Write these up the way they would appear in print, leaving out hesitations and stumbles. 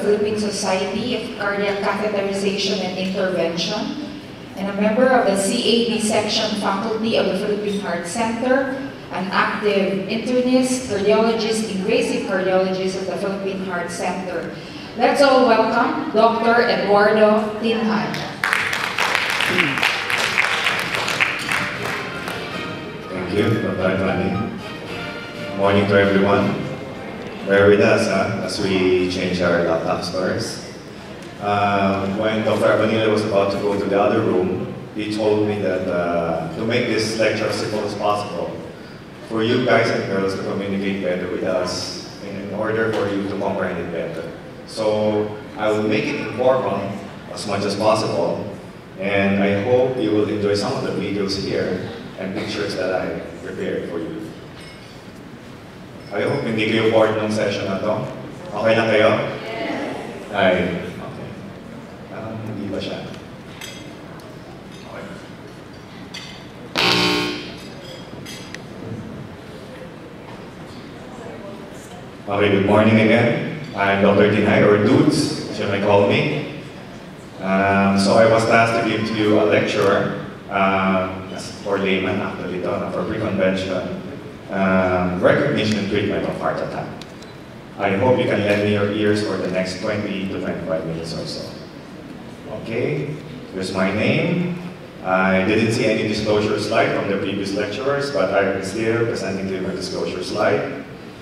Philippine Society of Cardiac Catheterization and Intervention, and a member of the CAD Section Faculty of the Philippine Heart Center, an active internist, cardiologist, invasive cardiologist of the Philippine Heart Center. Let's all welcome Dr. Eduardo Tinhay. Thank you, Dr. Fanny. Morning to everyone. Bear with us as we change our laptop stores. When Dr. Abanilla was about to go to the other room, he told me that to make this lecture as simple as possible, for you guys and girls to communicate better with us in order for you to comprehend it better. So I will make it informal as much as possible, and I hope you will enjoy some of the videos here and pictures that I prepared for you. I hope hindi kayo bored ng session na to. Okay na kayo? Yes. Ay, okay. Hindi ba siya? Okay. Okay, good morning again. I'm Dr. Tinhay, or Dudes, as you may call me. So I was tasked to give to you a lecture for layman, actually, for pre-convention recognition and treatment of heart attack. I hope you can lend me your ears for the next 20 to 25 minutes or so. Okay, here's my name. I didn't see any disclosure slide from the previous lecturers, but I'm still presenting to you my disclosure slide.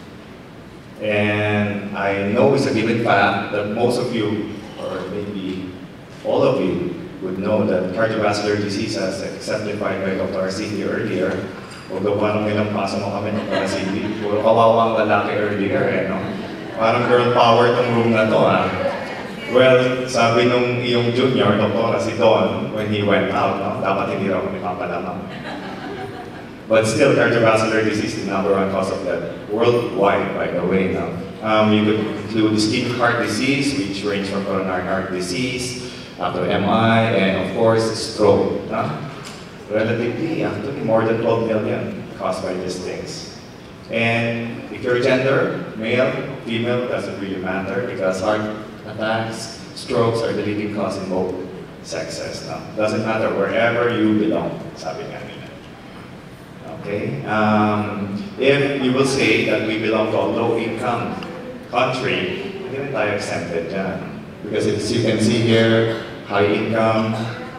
And I know it's a given fact that most of you, or maybe all of you, would know that cardiovascular disease, as exemplified by Dr. Arcidi earlier, although parang ilang paso mo kami Dr. Arcidi, puro kawawang lalaki earlier, no? Parang girl power tong room na to, Well, sabi nung iyong junior, Dr. si Don, when he went out, no? Dapat hindi raw kami papalamang. But still, cardiovascular disease is the #1 cause of death worldwide, by the way. Now, you could include ischemic heart disease, which range from coronary heart disease up to MI, and of course, stroke. Relatively, actually, more than 12 million caused by these things. And if your gender, male, female, doesn't really matter because heart attacks, strokes are the leading cause in both sexes. Doesn't matter wherever you belong, sabi nga nila. Okay. If you will say that we belong to a low-income country, hindi rin tayo exempted dyan. Because as you can see here, high income,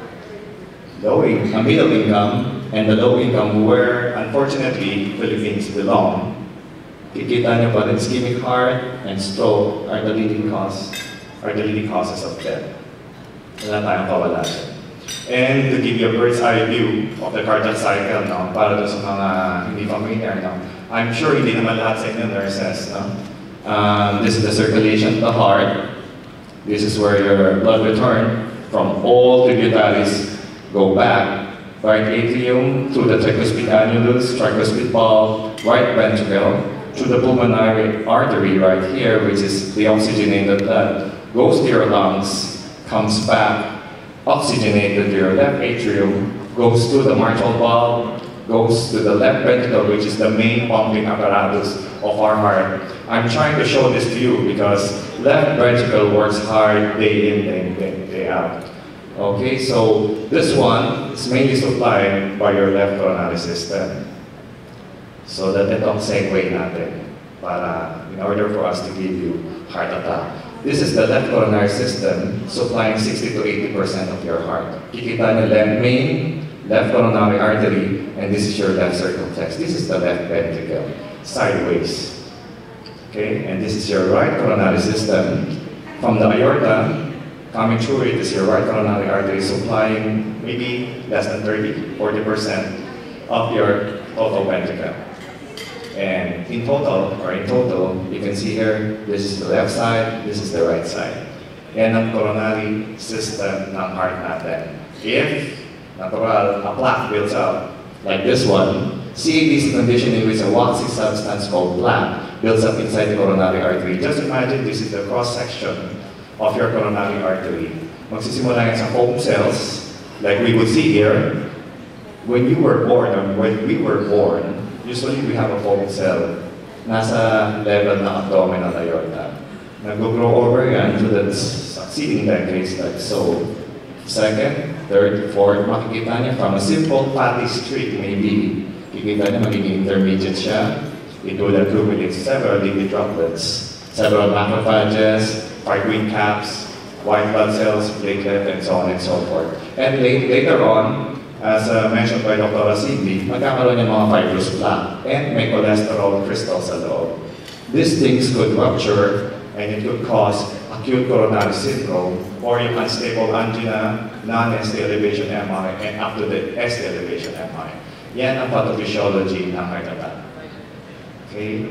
middle income, and the low income where, unfortunately, Philippines belong. Kikita nyo ba that ischemic heart and stroke are the leading causes of death. Wala tayong kawala dyan. And to give you a bird's eye view of the cardiac cycle, para doon sa mga hindi familiar, I'm sure hindi naman lahat sa inyo nurses, this is the circulation of the heart. This is where your blood return from all tributaries go back, right atrium, through the tricuspid annulus, tricuspid valve, right ventricle, through the pulmonary artery right here, which is the oxygenated blood, goes to your lungs, comes back, oxygenated to your left atrium, goes to the mitral valve, goes to the left ventricle, which is the main pumping apparatus of our heart. I'm trying to show this to you because left ventricle works hard day in, day out. Okay, so this one is mainly supplied by your left coronary system. So that itong segue natin para in order for us to give you heart attack. This is the left coronary system supplying 60 to 80% of your heart. Kikita nyo main left coronary artery, and this is your left circumflex. This is the left ventricle, sideways. Okay, and this is your right coronary system. From the aorta, coming through it is your right coronary artery supplying maybe less than 30-40% of your total ventricle. And in total, you can see here, this is the left side, this is the right side. Yan ang coronary system ng heart natin. If natural, a plaque builds up, like this one, CAD is a condition in which a waxy substance called plaque builds up inside the coronary artery. Just imagine this is the cross-section of your coronary artery. Magsisimula yan sa foam cells, like we would see here. When you were born, or when we were born, usually we have a foam cell nasa level ng abdominal aorta. Nag-grow over yan to the succeeding decades like so. Second, third, fourth, makikita niya from a simple fatty streak maybe. Kikita niya magiging intermediate siya. It will accumulate several lipid droplets, several macrophages, fibrin caps, white blood cells, platelet, and so on and so forth. And later on, as mentioned by Dr. Asigli, magkakaroon ng mga fibrous plaque and may cholesterol crystals sa loob. These things could rupture and it could cause acute coronary syndrome or yung unstable angina, non-ST elevation MI, and up to the ST elevation MI. Yan ang pathophysiology ng heart attack. Okay?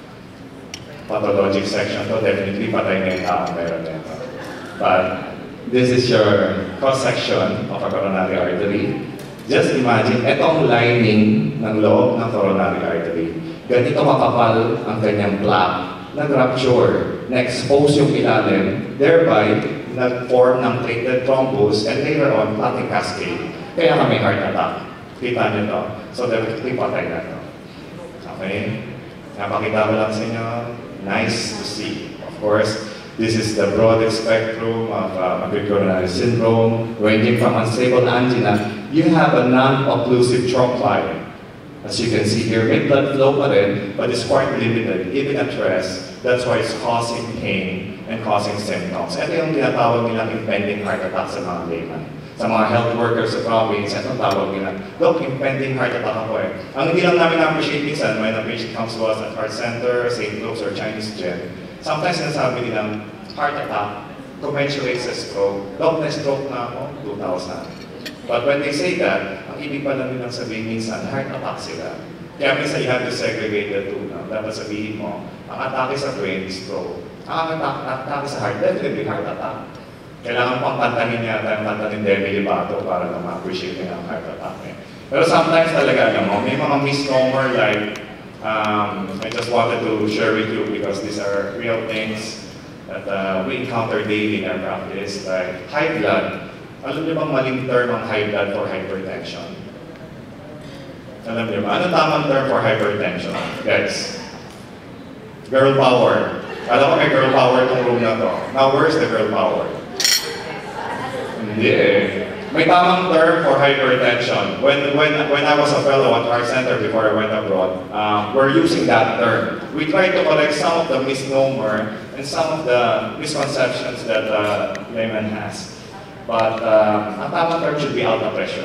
Pathologic section to, definitely patay na yung tao meron nito. But this is your cross-section of a coronary artery. Just imagine, itong lining ng loob ng coronary artery. Ganito makapal ang kanyang plaque. Nag-rupture, na-expose yung ilalim, thereby nag-form ng platelet thrombus, and later on, clotting cascade. Kaya kami heart attack. Kita nyo to. So definitely patay na to. Okay? Napakita ko lang sa inyo. Nice to see. Of course, this is the broad spectrum of acute coronary syndrome, ranging from unstable angina. You have a non-occlusive trochlea. As you can see here, may blood flow pa rin, but it's quite limited, even at rest. That's why it's causing pain and causing symptoms. Ito yung tinatawag nilang impending heart attack sa mga layman. Sa mga health workers sa province, itong tawag nila, Doc, impending heart attack ako eh. Ang hindi lang namin na-appreciate minsan, when a patient comes to us at Heart Center, St. Luke's, or Chinese Gen, sometimes sinasabi nilang heart attack commensurates sa stroke. Doc, na-stroke na ako, 2,000. But when they say that, ang ibig pala nilang sabihin minsan, heart attack sila. Kaya minsan you have to segregate the two. No? Dapat sabihin mo, ang atake sa brain is stroke. Ang atake sa heart, definitely heart attack. Kailangan pang kantahin niya tayo kantahin Demi Lovato para na ma-appreciate niya ang heart attack. Eh. Pero sometimes talaga, alam mo, may mga misnomer like, I just wanted to share with you because these are real things that we encounter daily in our practice, like high blood. Alam niyo bang maling term ang high blood for hypertension? Alam niyo ba? Anong tamang term for hypertension? Guys, girl power. Alam ko may girl power itong room na to. Now, where's the girl power? Hindi. May tamang term for hypertension. When I was a fellow at Heart Center before I went abroad, we're using that term. We try to correct some of the misnomer and some of the misconceptions that layman has. But ang tamang term should be alta pressure.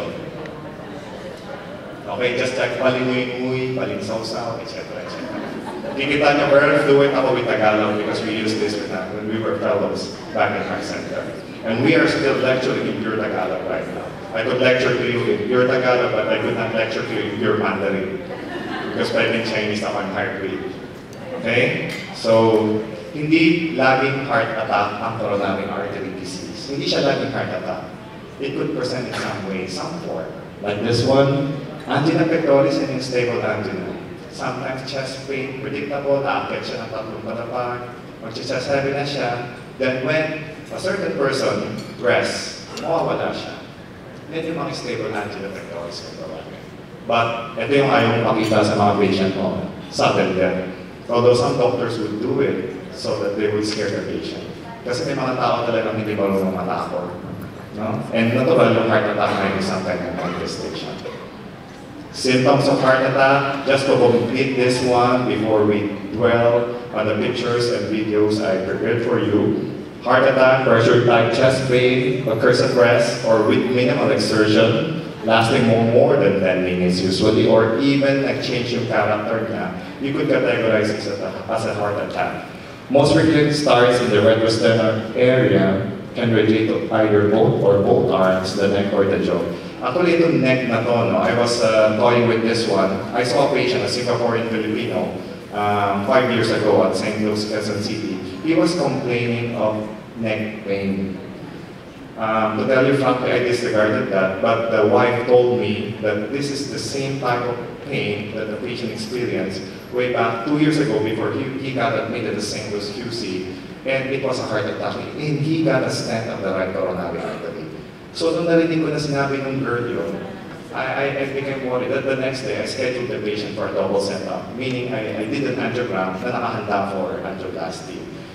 Okay, just check palinguy-nguy, palingsawsaw, etc. etc. Kikita niyo, we're fluent ako with Tagalog because we used this when we were fellows back in Heart Center. And we are still lecturing in pure Tagalog right now. I could lecture to you in pure Tagalog, but I could not lecture to you in pure Mandarin. Because pwedeng Chinese ako ang heartbeat. Okay? So, hindi laging heart attack ang coronary artery disease. Hindi siya laging heart attack. It could present in some way, some form. Like this one, angina pectoris and unstable angina. Sometimes chest pain, predictable, aakit siya ng tatlong patapag, mag-chest heaviness siya. Then when a certain person rests, mawawala siya. Yan yung mga stable angina pectoris ng tawagin. But ito yung ayaw pakita sa mga patient mo, subtle death. Although some doctors would do it so that they would scare the patient. Kasi may mga tao talagang hindi marunong matakot. No? And natural yung heart attack may isang kanyang manifestation. Symptoms of heart attack, just to complete this one before we dwell on the pictures and videos I prepared for you. Heart attack, pressure-type chest pain, occurs at rest or with minimal exertion, lasting more than 10 minutes usually, or even nag-change yung character niya. You could categorize it as a heart attack. Most frequent starts in the retrosternal area can relate to either both arms, the neck or the jaw. Actually, itong neck na to, no, I was toying with this one. I saw a patient, a Singaporean Filipino, 5 years ago at St. Luke's, Quezon City. He was complaining of neck pain. To tell you frankly, I disregarded that, but the wife told me that this is the same type of pain that the patient experienced way back 2 years ago before he got admitted to St. Louis QC, and it was a heart attack, and he got a stent of the right coronary artery. So nung narinig ko na sinabi ng girl yun, I became worried that the next day I scheduled the patient for a double setup, meaning I did an angiogram na nakahanda for angioplasty.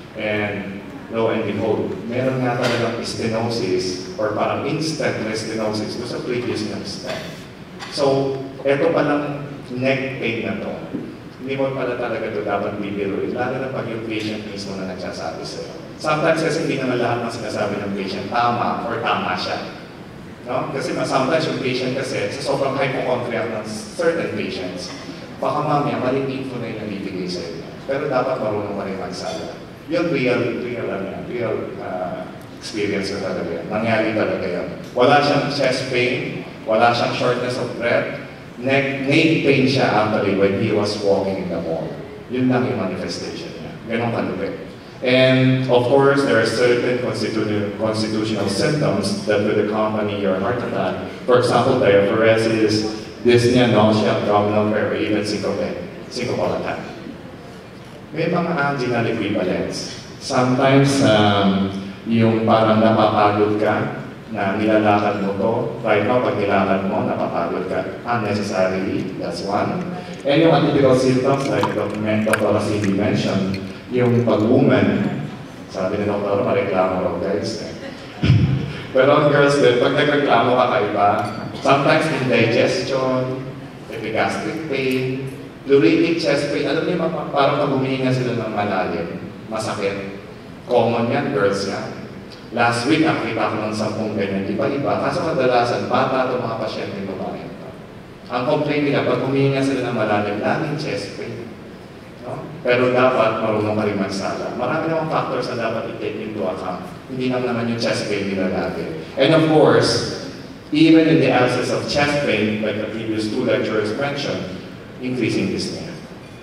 And lo and behold, meron nga talagang stenosis or parang instant stenosis doon sa previous na stent. So, eto palang neck pain na to, hindi mo pala talaga ito dapat bibiruin, lalo na pag yung patient mismo na nagsasabi sa'yo. Sometimes kasi hindi naman lahat ng sinasabi ng patient tama or tama siya. No? Kasi sometimes yung patient kasi sa sobrang hypochondriac ng certain patients, baka mamaya maling info na yung nabibigay sa inyo. Pero dapat marunong ka rin magsala. Yung real experience ko talaga yan. Nangyari talaga yan. Wala siyang chest pain, wala siyang shortness of breath, neck pain siya actually when he was walking in the mall. Yun lang yung manifestation niya. Ganun kalupit. And of course, there are certain constitutional symptoms that would accompany your heart attack. For example, diaphoresis, dyspnea, nausea, abdominal pain, or even syncopal attack. May mga anginal equivalents. Sometimes, yung parang napapagod ka, na nilalakad mo to, right now, pag nilakad mo, napapagod ka unnecessarily, that's one. And yung atypical symptoms, like Dr. Cindy mentioned, yung pag-woman, sabi ni Dr. mareklamo raw guys. Pero ang girls din, pag nagreklamo ka kaiba, sometimes indigestion, epigastric pain, pleuritic chest pain, alam niyo, parang pag humihinga sila ng malalim, masakit. Common yan, girls yan. Last week, nakita ko ng 10 ganyan, iba-iba. Kaso kadalasan, bata ito mga pasyente babae. Ang complaint nila, pag humihinga sila ng malalim, laging chest pain. No? Pero dapat marunong ka rin magsala. Marami namang factors na dapat i-take into account. Hindi naman yung chest pain nila lagi. And of course, even in the absence of chest pain, like the previous 2 lecturers mentioned, increasing dyspnea.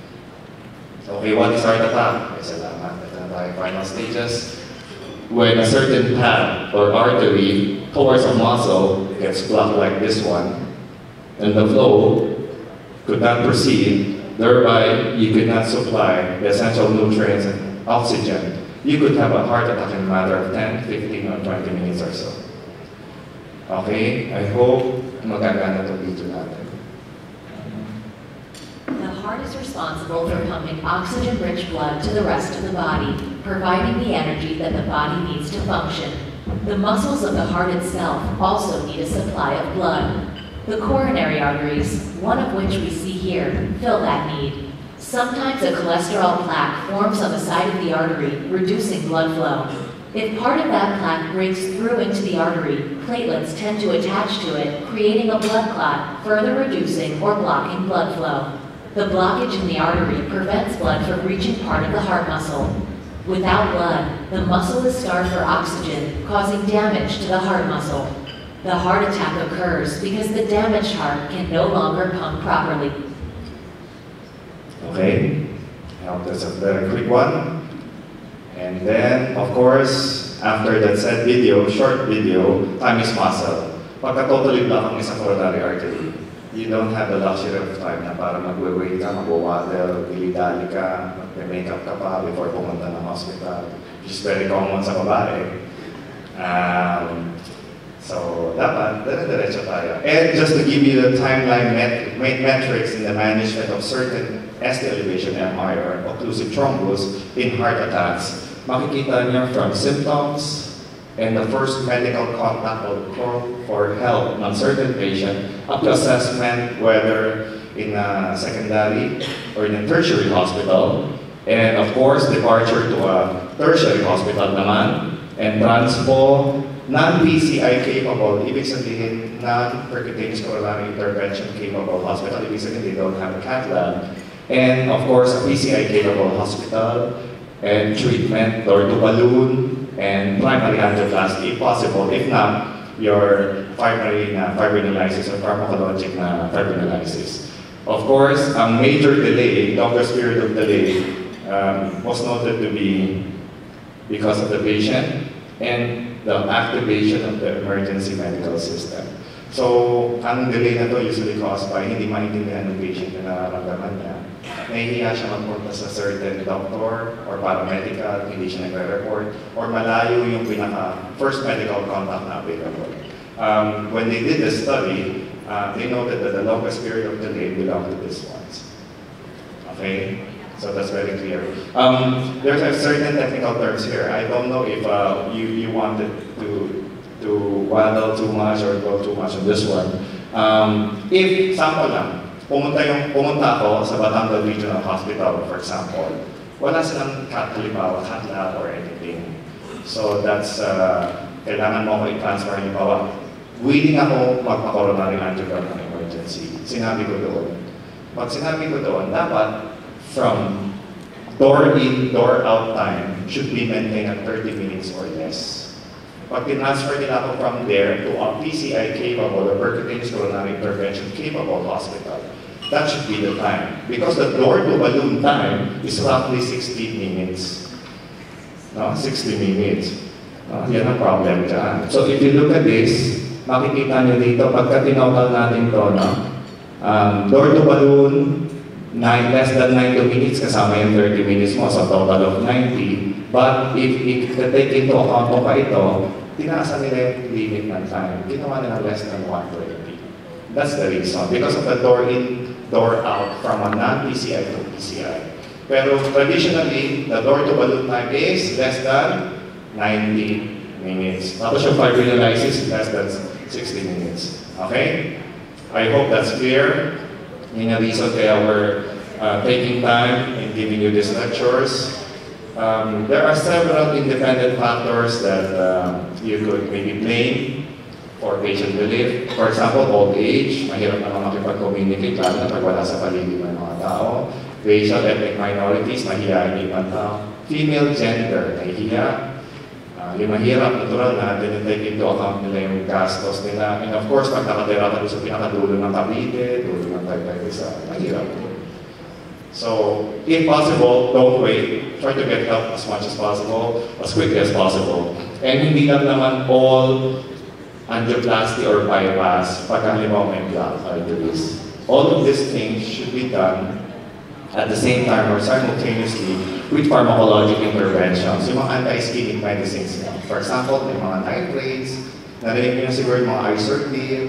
Okay, what is heart attack? Salamat. Ito na tayo, final stages. When a certain path or artery towards a muscle gets blocked like this one, and the flow could not proceed, thereby you could not supply the essential nutrients and oxygen, you could have a heart attack in a matter of 10, 15, or 20 minutes or so. Okay? I hope magagana itong video natin. The heart is responsible for pumping oxygen-rich blood to the rest of the body, providing the energy that the body needs to function. The muscles of the heart itself also need a supply of blood. The coronary arteries, one of which we see here, fill that need. Sometimes a cholesterol plaque forms on the side of the artery, reducing blood flow. If part of that plaque breaks through into the artery, platelets tend to attach to it, creating a blood clot, further reducing or blocking blood flow. The blockage in the artery prevents blood from reaching part of the heart muscle. Without blood, the muscle is starved for oxygen, causing damage to the heart muscle. The heart attack occurs because the damaged heart can no longer pump properly. Okay, I hope that's a very quick one. And then, of course, after that said video, short video, time is muscle. Pagka totally block ang isang coronary artery, you don't have the luxury of time na para mag-wait ka, mag-water, dilidali ka, mag-makeup ka pa before pumunta ng hospital, which is very common sa babae. So, dapat, dire-diretso tayo. And just to give you the timeline metrics in the management of certain ST elevation MI or occlusive thrombus in heart attacks, makikita niyo from symptoms and the first medical contact for help ng certain patient up to assessment whether in a secondary or in a tertiary hospital, and of course departure to a tertiary hospital naman, and transpo, non-PCI capable, ibig sabihin non-percutaneous coronary intervention capable hospital, ibig sabihin they don't have a cath lab, and of course a PCI capable hospital, and treatment or to balloon, and primary angioplasty if possible. If not, your primary fibrinolysis or pharmacologic fibrinolysis. Of course, a major delay, longest period of delay, was noted to be because of the patient and the activation of the emergency medical system. So, ang delay na to usually caused by hindi maintindihan ng patient na nararamdaman niya. Nahihiya siya magpunta sa certain doctor or paramedical, hindi siya nagre-report, or malayo yung first medical contact na available. When they did the study, they noted that the longest period of delay belonged to these ones. Okay? So that's very clear. There's a certain technical terms here. I don't know if you wanted to waddle too much or go too much on this one. If, sample lang, pumunta ako sa Batangas Regional Hospital, for example, wala silang halimbawa, cat lab or anything. So that's, kailangan mo ako i-transfer halimbawa. Willing ako magpa-coronary angiogram ng emergency. Sinabi ko doon. Pag sinabi ko doon, dapat from door in, door out time should be maintained at 30 minutes or less. Pag tinransfer nila ako from there to a PCI-capable or percutaneous coronary intervention capable hospital, that should be the time. Because the door-to-balloon time is roughly 60 minutes. No? 60 minutes. Yan ang problem dyan. So if you look at this, makikita nyo dito, pagka tinokal natin to, no? Door-to-balloon, less than 90 minutes, kasama yung 30 minutes mo, so total of 90. But if take into account mo pa ito, tinaasan nila yung limit ng time. Ginawa nila less than 120. That's the reason. Because of the door in, door out from a non-PCI to PCI. Pero traditionally, the door-to-balloon time is less than 90 minutes. Tapos yung fibrinolysis, less than 60 minutes. Okay? I hope that's clear. Yun yung reason kaya we're taking time in giving you these lectures. There are several independent factors that you could maybe blame for patient belief. For example, old age, mahirap naman makipag-communicate, lalo na pag wala sa paligid ng mga tao. Racial, ethnic minorities, mahihayin yung ibang tao. Female gender, nahihiya. Yung mahirap, natural na, take into account nila yung gastos nila. And of course, pag nakatira ka sa pinakadulo ng Cavite, dulo ng Taytay Rizal, mahirap. So, if possible, don't wait. Try to get help as much as possible, as quickly as possible. And hindi lang naman all angioplasty or bypass pag halimbawa may blocked arteries. All of these things should be done at the same time or simultaneously with pharmacologic interventions. Yung mga anti-ischemic medicines. For example, yung mga nitrates, narinig nyo siguro yung mga isortil,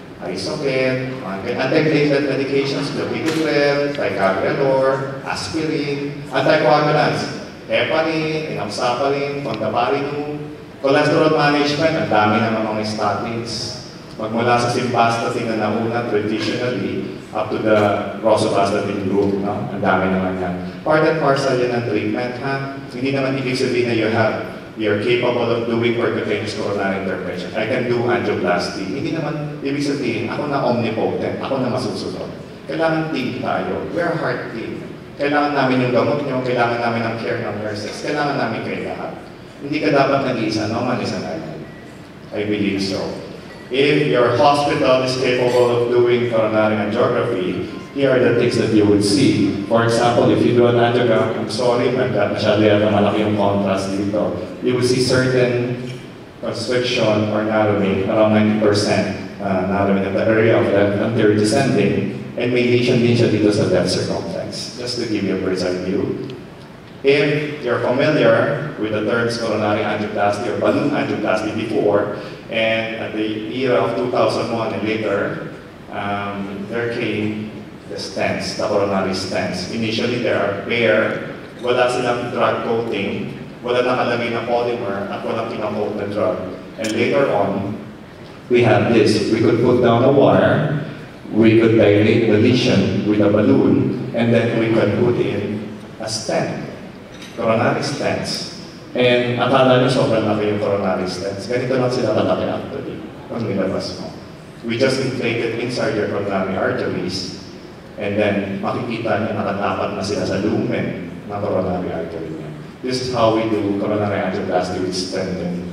Isocet, antiplatelet medications, clopidogrel, ticagrelor, aspirin, anticoagulants, heparin, enoxaparin, fondaparinum, cholesterol management, ang dami ng mga statins. Magmula sa simvastatin na nauna traditionally up to the rosuvastatin group, no? Ang dami naman yan. Part and parcel yan ng treatment, ha? Hindi naman ibig sabihin na you're capable of doing percutaneous coronary intervention. I can do angioplasty. Hindi naman ibig sabihin, ako na omnipotent, ako na masusunod. Kailangan team tayo. We're a heart team. Kailangan namin yung gamot nyo, kailangan namin ang care ng nurses, kailangan namin kayo lahat. Hindi ka dapat nag-iisa, no man is an island. I believe so. If your hospital is capable of doing coronary angiography, here are the things that you would see. For example, if you do an angiogram, I'm sorry, masyado yata malaki yung contrast dito. You will see certain constriction or narrowing, around 90% narrowing of the area of left anterior descending, and may lesion din siya dito sa left circumflex. Just to give you a bird's eye view. If you're familiar with the terms coronary angioplasty or balloon angioplasty before, and at the era of 2001 and later, there came the stents, the coronary stents. Initially, they are bare, wala silang drug coating, wala nakalagay na polymer, at walang pinakot na drug. And later on, we have this. We could put down a wire, we could dilate the lesion with a balloon, and then we could put in a stent, coronary stents. And akala nyo sobrang laki yung coronary stents. Ganito lang sila kalaki actually, kung nilabas mo. We just inflated inside your coronary arteries, and then makikita nyo nakatapat na sila sa lumen ng coronary artery niya. This is how we do coronary angioplasty with stenting.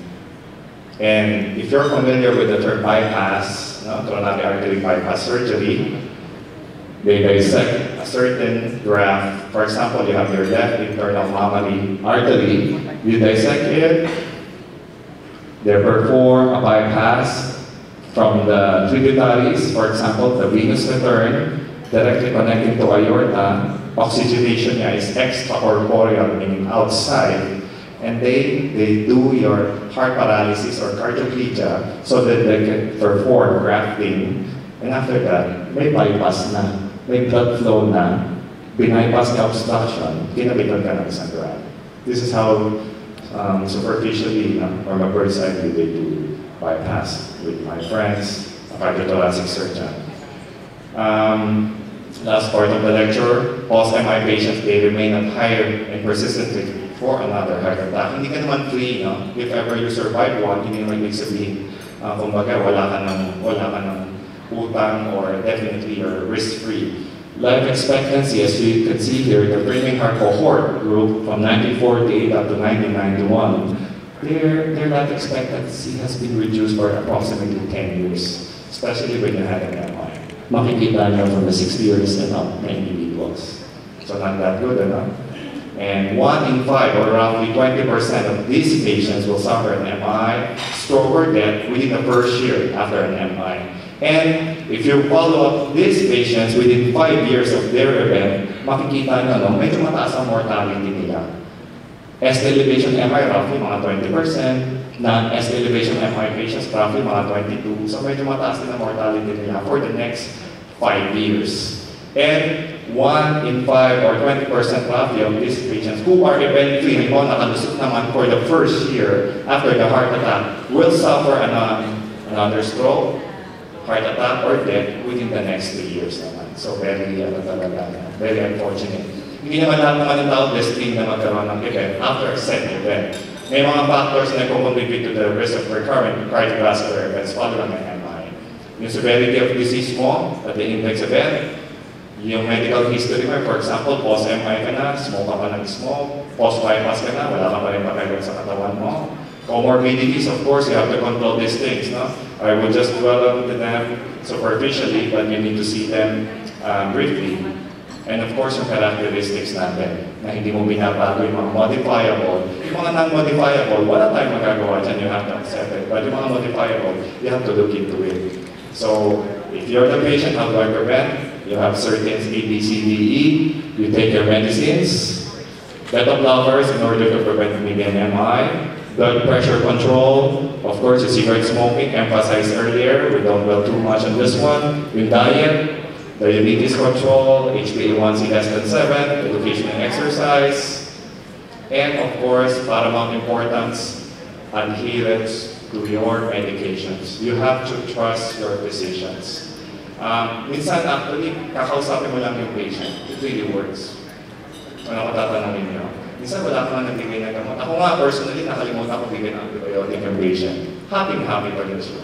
And if you're familiar with the term bypass, no, coronary artery bypass surgery, they dissect a certain graft. For example, you have your left internal mammary artery, you dissect it, they perform a bypass from the tributaries, for example, the venous return, directly connecting to aorta. Oxygenation niya is extracorporeal, meaning outside. And they do your heart paralysis or cardioplegia so that they can perform grafting. And after that, may bypass na, may blood flow na, Binaypass the obstruction, kinabitan ka ng isang graph. This is how superficially or a bird's eye view they do bypass with my friends, a cardiothoracic surgeon. Last part of the lecture, post-MI patients, they remain at higher and persistent risk for another heart attack. Hindi ka naman free, no? If ever you survive one, hindi naman ibig sabihin, kumbaga, wala ka ng utang or definitely you're risk-free. Life expectancy, as you can see here, the framing heart cohort group from 1948 up to 1991, their life expectancy has been reduced for approximately 10 years, especially when you had an MI. Makikita niyo from the 60 years and up na individuals. So not that good, enough. And 1 in 5, or roughly 20% of these patients will suffer an MI, stroke, or death within the first year after an MI. And if you follow up these patients within 5 years of their event, makikita nyo, medyo mataas ang mortality nila. ST elevation MI, roughly mga 20%. Non-ST elevation MI patients, roughly mga 22%. So medyo mataas din ang mortality nila for the next 5 years. And 1 in 5 or 20% roughly of these patients who are event-free, nakalusot naman for the first year after the heart attack, will suffer another stroke, heart attack, or death within the next 3 years naman. So very unfortunate. Hindi naman lahat naman ng tao destined na magkaroon ng event after a set event. May mga factors na contribute to the risk of recurrent cardiovascular events following an MI. Yung severity of disease mo at the index event, yung medical history mo, for example, post-MI ka na, smoke ka pa ng smoke, post-bypass ka na, wala ka pa rin pagkagal sa katawan mo. Comorbidities, of course, you have to control these things. No? I will just dwell on them superficially, but you need to see them briefly. And of course, yung characteristics natin, na hindi mo binabago yung mga modifiable. Yung mga non-modifiable, wala tayong magagawa dyan, you have to accept it. But yung mga modifiable, you have to look into it. So, if you're the patient, how do I prevent? You have certain A, B, C, D, E. You take your medicines, beta blockers in order to prevent maybe an MI. Blood pressure control, of course, the cigarette smoking, emphasized earlier. We don't dwell too much on this one. Yung diet, diabetes control, HbA1c less than 7, education and exercise, and of course, paramount importance, adherence to your medications. You have to trust your physicians. Minsan actually, kakausapin mo lang yung patient. It really works. Ano matatanungin nyo? Minsan wala ka nga nagbigay ng gamot. Ako nga, personally, nakalimutan ko bigay ng antibiotic yung patient. Happy pa rin siya.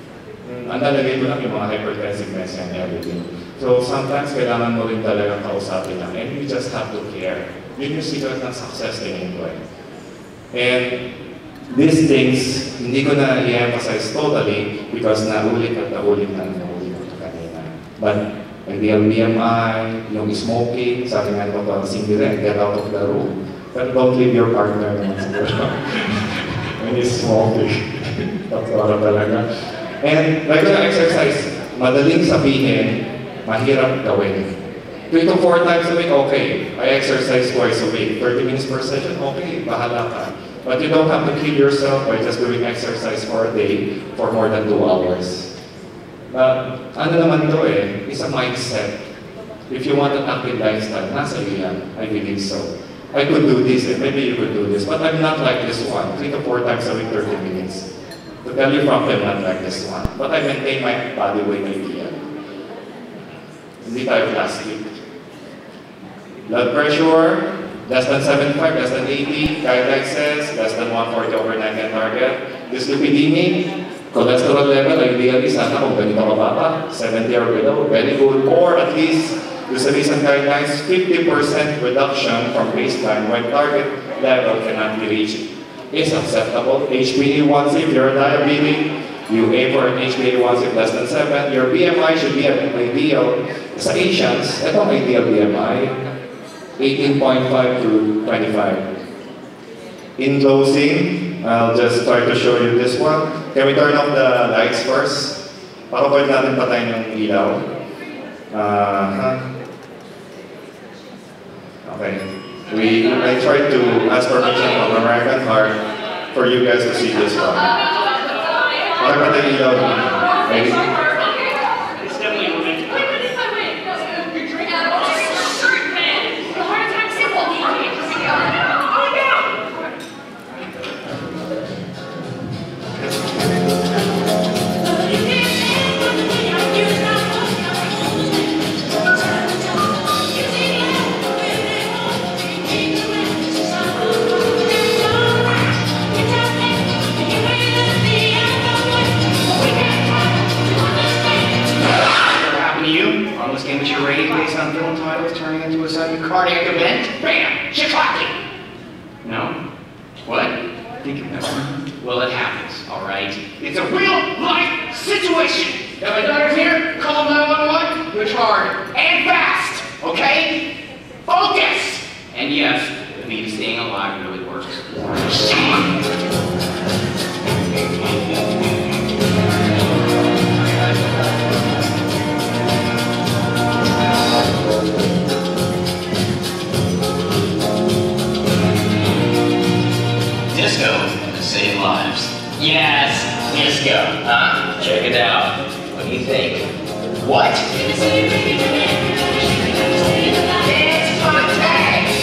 Ang nalagay mo lang yung mga hypertensive meds and everything. So sometimes, kailangan mo rin talagang kausapin lang. And you just have to care. Yun yung secret ng success din ito eh. And these things, hindi ko na i-emphasize totally because naulit at naulit na ito kanina. But ideal BMI, yung smoking, sabi nga ito pa, single get out of the room. But don't leave your partner naman siguro. When he's smoking. Tatwara talaga. And regular exercise, madaling sabihin, mahirap gawin. 3 to 4 times a week, okay. I exercise twice a week. 30 minutes per session, okay. Bahala ka. But you don't have to kill yourself by just doing exercise for a day for more than 2 hours. But ano naman ito eh, is a mindset. If you want an active lifestyle, nasa iyo yan. I believe so. I could do this, and maybe you could do this, but I'm not like this one. 3 to 4 times a week, 30 minutes. To tell you frankly, I'm not like this one. But I maintain my body weight idea. Hindi tayo plastic. Blood pressure, less than 75, less than 80. Guideline says, less than 140 over 90 target. Dyslipidemia, cholesterol level, ideally, sana kung ganito kababa, 70 or below, very good. Or at least, the recent guidelines, 50% reduction from baseline when target level cannot be reached is acceptable. HbA1c, if you're diabetic, you aim for an HbA1c less than 7. Your BMI should be an ideal. Sa Asians, ito ang ideal BMI, 18.5 to 25. In closing, I'll just try to show you this one. Can we turn off the lights first? Para pwede natin patayin yung ilaw. Okay. I tried to ask permission from American Heart for you guys to see this one. Para patayin ilaw. Ready? It's definitely romantic. life was turning into a sudden cardiac event. Bam! Shit-clapping! No? What? Think of that. Well, it happens, all right? It's a real-life situation. Now, my daughter's here, call 911, push hard and fast, okay? Focus! And yes, the beat of staying alive really works. Disco to save lives. Yes, disco, huh? Check it out. What do you think? What? It's Fontaine!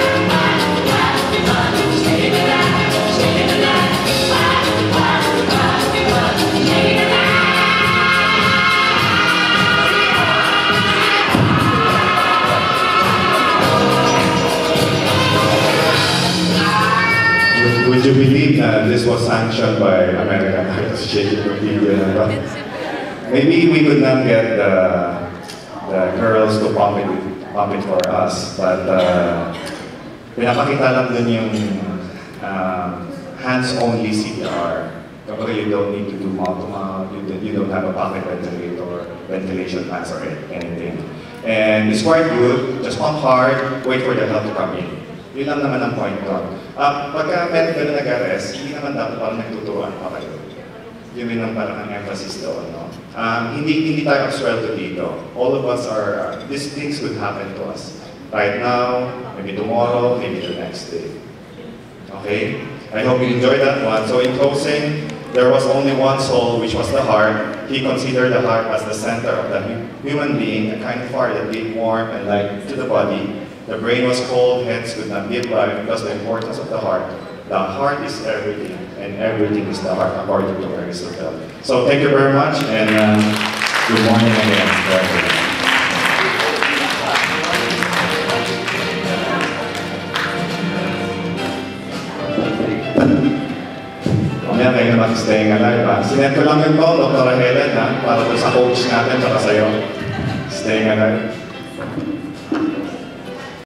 Would you believe that this was sanctioned by American Heart Association? Maybe we could not get the girls to pump it for us, but pinapakita lang dun yung hands-only CPR. Kapag you don't need to do mouth-to-mouth, you don't have a pocket ventilator, ventilation fans or anything. And it's quite good, just pump hard, wait for the help to come in. Yun lang naman ang point doon. Pagka meron ka na nag-arrest, hindi naman dapat parang nagtuturuan pa kayo. Yun ang parang ang emphasis doon. No? Hindi tayo absuelto dito. All of us are, these things could happen to us. Right now, maybe tomorrow, maybe the next day. Okay? I hope you enjoyed that one. So in closing, there was only one soul, which was the heart. He considered the heart as the center of the human being, a kind of fire that gave warmth and light to the body. The brain was cold, hence could not give life because of the importance of the heart. The heart is everything, and everything is the heart, according to Aristotle. So thank you very much, and good morning again to everyone. Mamaya kayo naman staying alive, ha? Sinet ko lang yun to, Dr. Helen, ha? Para to sa coach natin, para sa'yo. Staying alive.